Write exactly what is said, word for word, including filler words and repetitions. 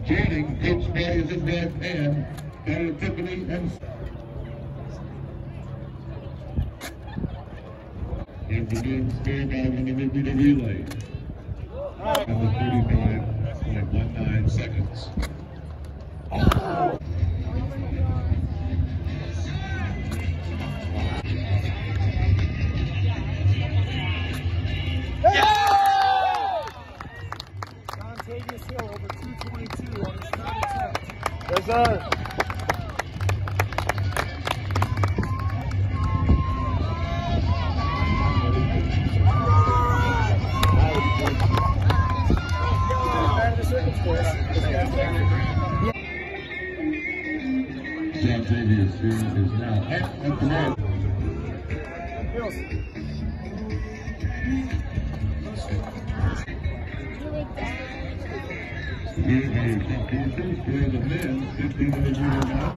Joining Coach Boy is in red and Daniel Tiffany and and the men's score by one hundred meter relay. Number thirty-nine point one nine seconds. Oh. Dontavious Hill over two twenty-two on his third attempt. Yes, sir. Dontavious here is now up at the mark. Here are the men, fifteen hundred meter now.